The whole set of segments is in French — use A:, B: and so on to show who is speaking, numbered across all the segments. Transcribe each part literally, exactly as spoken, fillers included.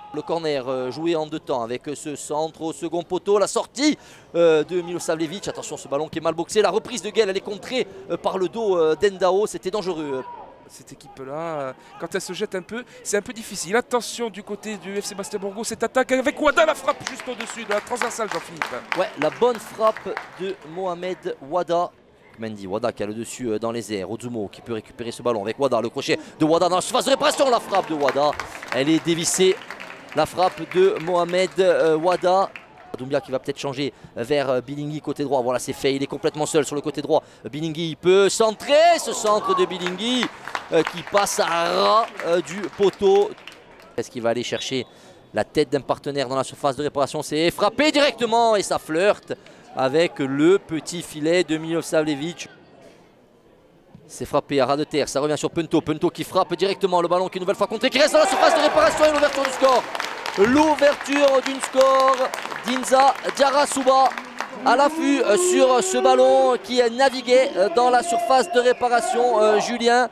A: Le corner euh, joué en deux temps avec euh, ce centre au second poteau, la sortie euh, de Milosavljevic. Attention, ce ballon qui est mal boxé, la reprise de Gaël, elle est contrée euh, par le dos euh, d'Endao, c'était dangereux.
B: Cette équipe-là, euh, quand elle se jette un peu, c'est un peu difficile. Attention du côté du F C Bastia Borgo, cette attaque avec Wada, la frappe juste au-dessus de la transversale, Jean-Philippe.
A: Ouais, la bonne frappe de Mohamed Wada. Mendy, Wada qui a le dessus dans les airs, Ozumo qui peut récupérer ce ballon avec Wada, le crochet de Wada dans la surface de réparation, la frappe de Wada, elle est dévissée, la frappe de Mohamed euh, Wada. Doumbia qui va peut-être changer vers Bilingui côté droit, voilà c'est fait, il est complètement seul sur le côté droit. Bilingui peut centrer, ce centre de Bilingui euh, qui passe à ras euh, du poteau. Est-ce qu'il va aller chercher la tête d'un partenaire dans la surface de réparation? C'est frappé directement et ça flirte avec le petit filet de Milosavljevic. C'est frappé à ras de terre, ça revient sur Punto, Punto qui frappe directement le ballon qui est une nouvelle fois contré, qui reste dans la surface de réparation et l'ouverture du score. L'ouverture d'une score d'Inza Diarrasouba à l'affût sur ce ballon qui naviguait dans la surface de réparation, euh, Julien.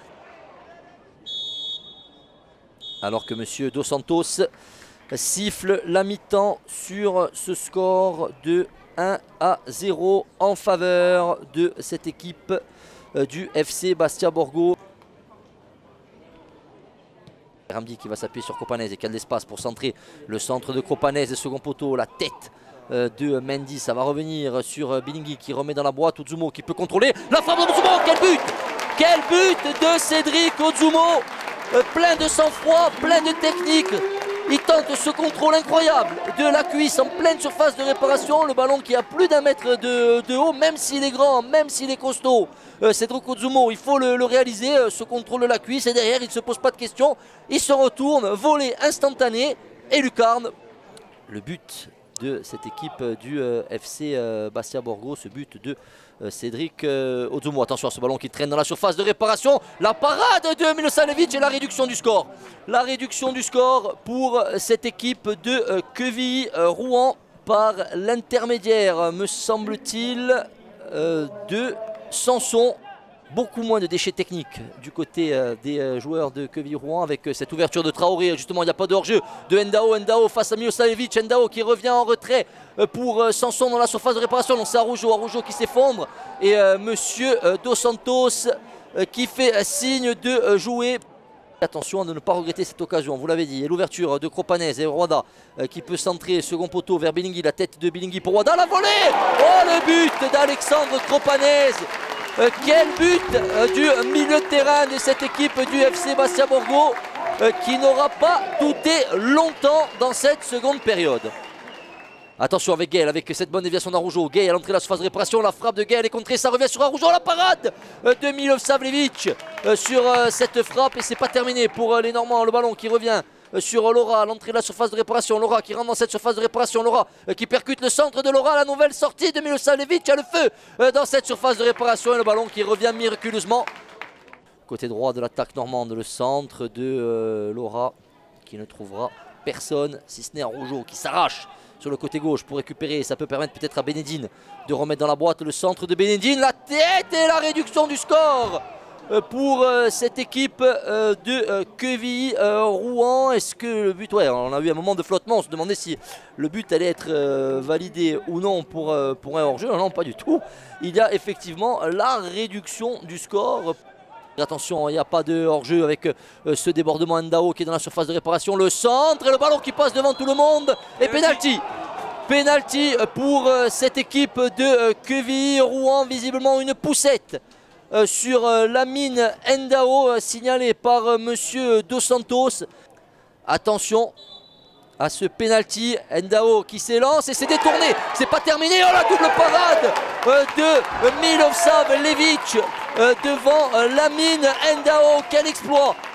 A: Alors que monsieur Dos Santos siffle la mi-temps sur ce score de un à zéro en faveur de cette équipe du F C Bastia Borgo. Ramdi qui va s'appuyer sur Kopanese et qui a de l'espace pour centrer le centre de Kopanese, second poteau, la tête de Mendy, ça va revenir sur Bilingui qui remet dans la boîte, Ozumo qui peut contrôler, la frappe d'Ozumo, quel but! Quel but de Cédric Ozumo, plein de sang-froid, plein de technique. Il tente ce contrôle incroyable de la cuisse en pleine surface de réparation. Le ballon qui a plus d'un mètre de, de haut, même s'il est grand, même s'il est costaud. Euh, Cédric Ozumo, il faut le, le réaliser, euh, ce contrôle de la cuisse. Et derrière, il ne se pose pas de questions. Il se retourne, volée instantanée et lucarne. Le but de cette équipe du euh, F C euh, Bastia Borgo, ce but de euh, Cédric euh, Ozumo. Attention à ce ballon qui traîne dans la surface de réparation. La parade de Milosavljevic et la réduction du score. La réduction du score pour cette équipe de euh, Quevilly euh, Rouen par l'intermédiaire, me semble-t-il, euh, de Sanson. Beaucoup moins de déchets techniques du côté euh, des euh, joueurs de Quevilly Rouen avec euh, cette ouverture de Traoré. Justement, il n'y a pas de hors-jeu de Endao. Endao face à Milosavljevic. Endao qui revient en retrait euh, pour euh, Sanson dans la surface de réparation. Donc c'est Araujo, Araujo qui s'effondre. Et euh, monsieur euh, Dos Santos euh, qui fait euh, signe de euh, jouer. Attention à ne pas regretter cette occasion, vous l'avez dit. Et l'ouverture de Kopanese et Wada euh, qui peut centrer second poteau vers Bilingui. La tête de Bilingui pour Wada, la volée. Oh, le but d'Alexandre Kopanese. Euh, quel but euh, du milieu de terrain de cette équipe du F C Bastia Borgo euh, qui n'aura pas douté longtemps dans cette seconde période. Attention avec Gaël, avec cette bonne déviation d'Araujo. Gaël à l'entrée de la surface de réparation, la frappe de Gaël est contrée, ça revient sur Araujo, la parade de Milosavljevic euh, sur euh, cette frappe et c'est pas terminé pour euh, les Normands. Le ballon qui revient sur Laura à l'entrée de la surface de réparation. Laura qui rentre dans cette surface de réparation. Laura euh, qui percute le centre de Laura. La nouvelle sortie de Milosavljevic a le feu euh, dans cette surface de réparation. Et le ballon qui revient miraculeusement. Côté droit de l'attaque normande, le centre de euh, Laura qui ne trouvera personne si ce n'est Araujo qui s'arrache sur le côté gauche pour récupérer. Ça peut permettre peut-être à Benedine de remettre dans la boîte le centre de Benedine. La tête et la réduction du score pour euh, cette équipe euh, de euh, Quevilly euh, Rouen. Est-ce que le but, ouais, on a eu un moment de flottement, on se demandait si le but allait être euh, validé ou non pour, euh, pour un hors-jeu. Non, pas du tout. Il y a effectivement la réduction du score. Attention, il n'y a pas de hors-jeu avec euh, ce débordement Endao qui est dans la surface de réparation. Le centre et le ballon qui passe devant tout le monde. Et pénalty. Pénalty pour euh, cette équipe de euh, Quevilly Rouen. Visiblement une poussette Euh, sur euh, Lamine Endao euh, signalé par euh, monsieur Dos Santos. Attention à ce penalty, Endao qui s'élance et c'est détourné, c'est pas terminé. Oh, la double parade euh, de Milosavljevic euh, devant euh, Lamine Endao. Quel exploit